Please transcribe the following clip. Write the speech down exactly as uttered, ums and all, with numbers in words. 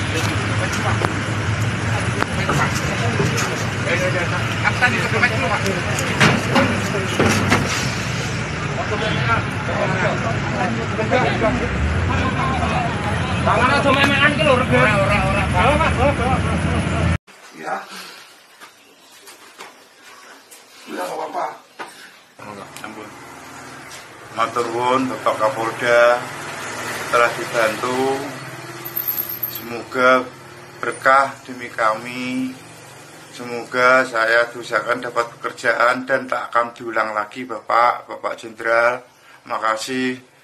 Tangan aja memean iki lho, rega. Ora ora ora. Ya. Udah enggak apa-apa. Ampun. Matur nuwun Bapak Kapolda telah dibantu. Semoga berkah demi kami. Semoga saya diusahakan dapat pekerjaan dan tak akan diulang lagi Bapak, Bapak Jenderal. Makasih.